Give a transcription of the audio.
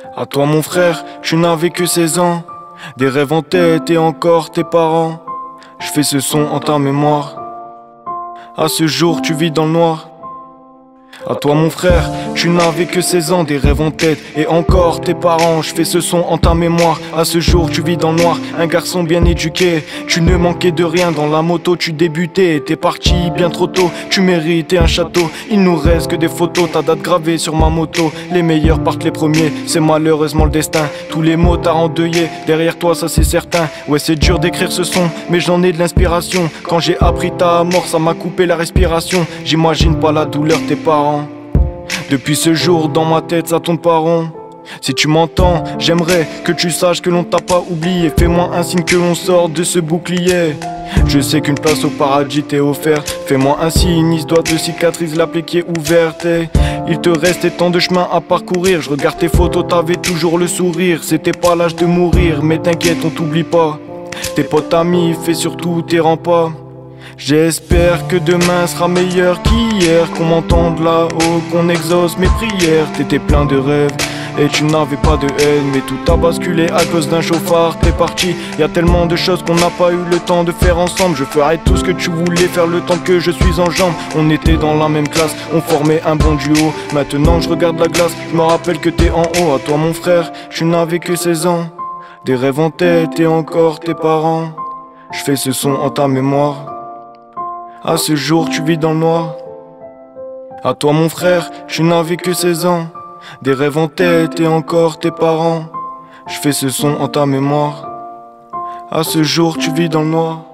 À toi mon frère, tu n'avais que 16 ans. Des rêves en tête et encore tes parents. Je fais ce son en ta mémoire. À ce jour tu vis dans le noir. À toi mon frère, tu n'avais que 16 ans, des rêves en tête et encore tes parents. Je fais ce son en ta mémoire. À ce jour tu vis dans le noir, un garçon bien éduqué. Tu ne manquais de rien, dans la moto tu débutais. T'es parti bien trop tôt, tu méritais un château. Il nous reste que des photos, ta date gravée sur ma moto. Les meilleurs partent les premiers, c'est malheureusement le destin. Tous les mots t'as endeuillé, derrière toi ça c'est certain. Ouais c'est dur d'écrire ce son, mais j'en ai de l'inspiration. Quand j'ai appris ta mort, ça m'a coupé la respiration. J'imagine pas la douleur de tes parents. Depuis ce jour, dans ma tête, ça tourne pas rond. Si tu m'entends, j'aimerais que tu saches que l'on t'a pas oublié. Fais-moi un signe que l'on sort de ce bouclier. Je sais qu'une place au paradis t'est offerte. Fais-moi un signe, histoire de cicatrice, la plaie qui est ouverte. Et il te restait tant de chemin à parcourir. Je regarde tes photos, t'avais toujours le sourire. C'était pas l'âge de mourir, mais t'inquiète, on t'oublie pas. Tes potes amis, fais surtout tes remparts. J'espère que demain sera meilleur qu'hier, qu'on m'entende là-haut, qu'on exauce mes prières. T'étais plein de rêves et tu n'avais pas de haine, mais tout a basculé à cause d'un chauffard. T'es parti, y a tellement de choses qu'on n'a pas eu le temps de faire ensemble. Je ferai tout ce que tu voulais faire le temps que je suis en jambes. On était dans la même classe, on formait un bon duo. Maintenant je regarde la glace, je me rappelle que t'es en haut. À toi mon frère, tu n'avais que 16 ans, des rêves en tête et encore tes parents. Je fais ce son en ta mémoire. À ce jour tu vis dans le noir. À toi mon frère, tu n'avais que 16 ans, des rêves en tête et encore tes parents. Je fais ce son en ta mémoire. À ce jour tu vis dans le noir.